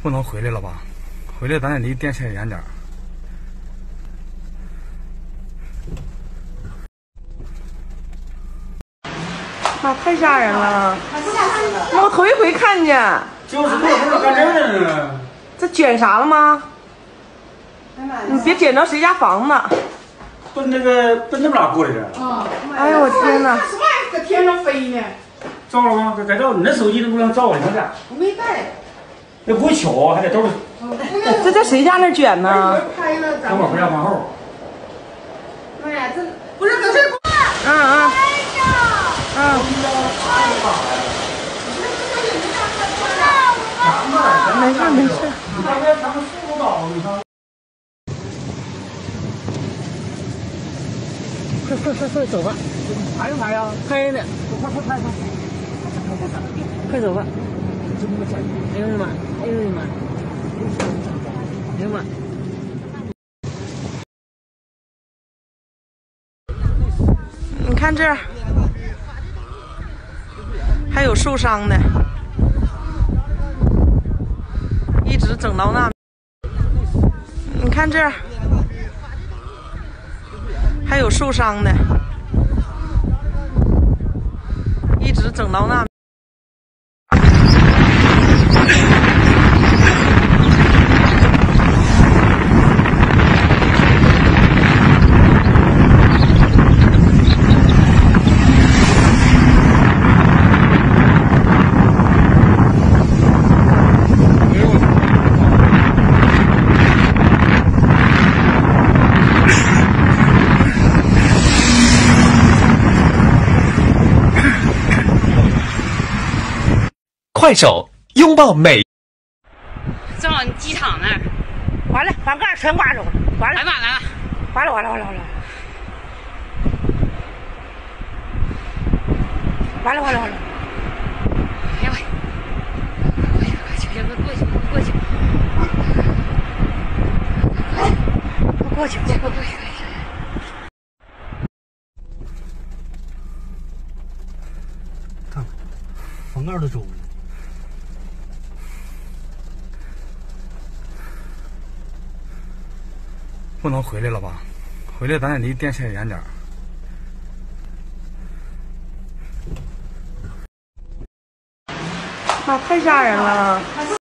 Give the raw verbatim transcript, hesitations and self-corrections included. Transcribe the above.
不能回来了吧？回来咱得离电线远点儿。 妈，太吓人了！妈，我头一回看见。 就是过会儿干这呢。 这卷啥了吗？你别捡着谁家房子。 奔那个奔那边哪过来的？ 啊！哎呦我天哪！ 什么玩意儿搁天上飞呢？ 照了吗？该照。你那手机都不让照，你看这。 我没带。 那不会巧，还得都是。 这在谁家那卷呢？ 拍了， 等会儿回家饭后。 妈呀，这不是搁这儿。 嗯嗯。嗯。没事没事。 你看这咱们速度高，你看。 快快快快走吧！ 拍没拍呀？ 拍呢。 快快拍拍！ 快走吧！ 哎呦我的妈！哎呦我的妈！哎呦我妈！ 你看这儿还有受伤的，一直整到那。你看这儿还有受伤的，一直整到那。 快手拥抱美。 正好你机场那儿， 完了，房盖全刮走了，完了， 来吧来吧， 完了完了完了完了，完了完了完了， 哎呦喂，快去快去，快过去过去， 快过去快过去快去。 看看，房盖都走了。 不能回来了吧？回来咱得离电线远点儿。 妈，太吓人了！